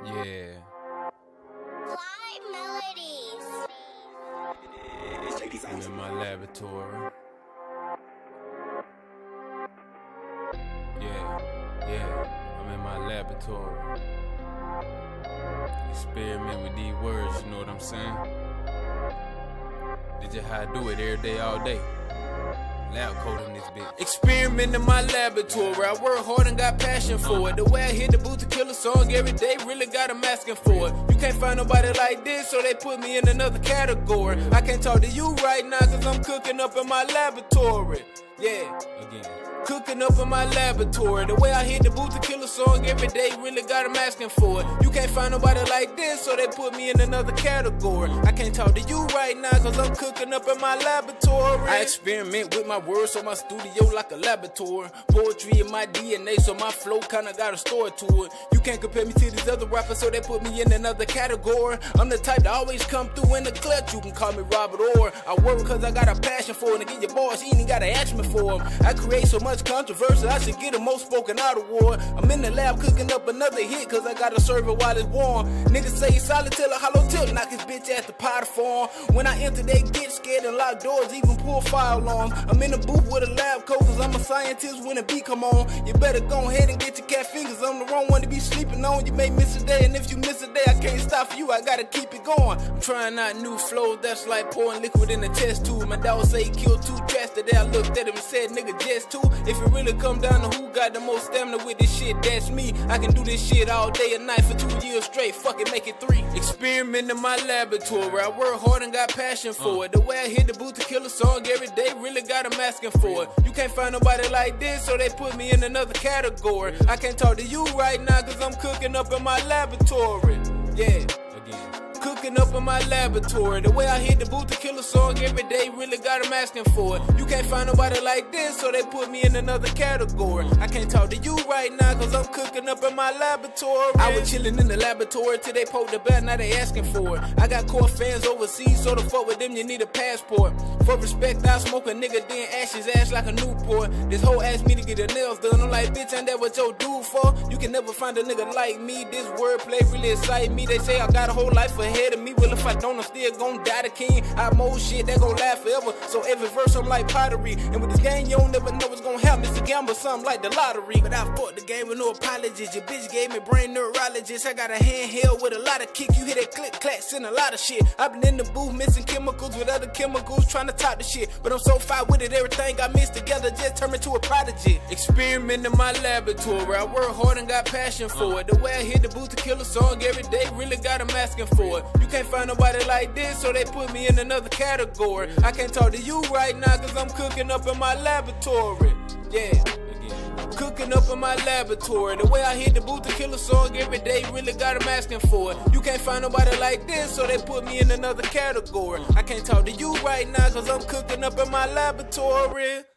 Yeah. Fly Melodies. I'm in my laboratory. I'm in my laboratory. Experiment with these words, you know what I'm saying? This just how I do it every day, all day. Lab coat in this bitch. Experiment in my laboratory. I work hard and got passion for it. The way I hit the booth to kill a song every day, really got them asking for it. You can't find nobody like this, so they put me in another category. I can't talk to you right now, cause I'm cooking up in my laboratory. Yeah, again. Cooking up in my laboratory. The way I hit the booth to kill a song every day, really got them asking for it. You can't find nobody like this, so they put me in another category. I can't talk to you right now, cause I'm cooking up in my laboratory. I experiment with my words, so my studio like a laboratory. Poetry in my DNA, so my flow kinda got a story to it. You can't compare me to these other rappers, so they put me in another category. I'm the type that always come through in the clutch. You can call me Robert Orr. I work cause I got a passion for it. And get your boys, you ain't gotta ask me for them. I create so much controversy, I should get a most spoken out award. I'm in the lab cooking up another hit, cause I gotta serve it while it's warm. Niggas say solid till a hollow tip, knock his bitch ass the powder form. When I enter, they get scared and lock doors, even pull fire alarms. I'm in the booth with a lab coat, cause I'm a scientist when the beat come on. You better go ahead and get your cat fingers, I'm the wrong one to be sleeping on. You may miss a day, and if you miss a day, I can't stop for you, I gotta keep it going. I'm trying out new flows, that's like pouring liquid in a test tube. My dog say he killed 2 tracks, today I looked at him and said, nigga, just 2. If it really come down to who got the most stamina with this shit, that's me. I can do this shit all day and night for 2 years straight, fuck it, make it 3. Experiment in my laboratory, I work hard and got passion for it. The way I hit the booth to kill a song every day, really got them asking for it. You can't find nobody like this, so they put me in another category. I can't talk to you right now, cause I'm cooking up in my laboratory. Yeah, again. Cooking up in my laboratory. The way I hit the booth to kill a song every day, really got them asking for it. You can't find nobody like this, so they put me in another category. I can't talk to you right now, cause I'm cooking up in my laboratory. I was chilling in the laboratory till they poked the bell, now they asking for it. I got core fans overseas, so to fuck with them you need a passport. For respect, I smoke a nigga, then ash his ass like a Newport. This hoe asked me to get her nails done, I'm like, bitch, ain't that what your dude for? You can never find a nigga like me, this wordplay really excite me. They say I got a whole life ahead of me, well if I don't, I'm still gon' die the king. I mold shit that gon' last forever, so every verse I'm like pottery. And with this game you don't never know what's gon' happen. It's a gamble, something like the lottery. But I fucked the game with no apologies. Your bitch gave me brain neurologist. I got a handheld with a lot of kick. You hear that click clacks and a lot of shit. I've been in the booth mixing chemicals with other chemicals, trying to top the shit. But I'm so far with it, everything I mix together just turned me to a prodigy. Experiment in my laboratory, I work hard and got passion for it. The way I hit the booth to kill a song every day, really got them asking for it. You can't find nobody like this, so they put me in another category. I can't talk to you right now, cause I'm cooking up in my laboratory. Yeah, again. Cooking up in my laboratory. The way I hit the booth to kill a song every day, really got them asking for it. You can't find nobody like this, so they put me in another category. I can't talk to you right now, cause I'm cooking up in my laboratory.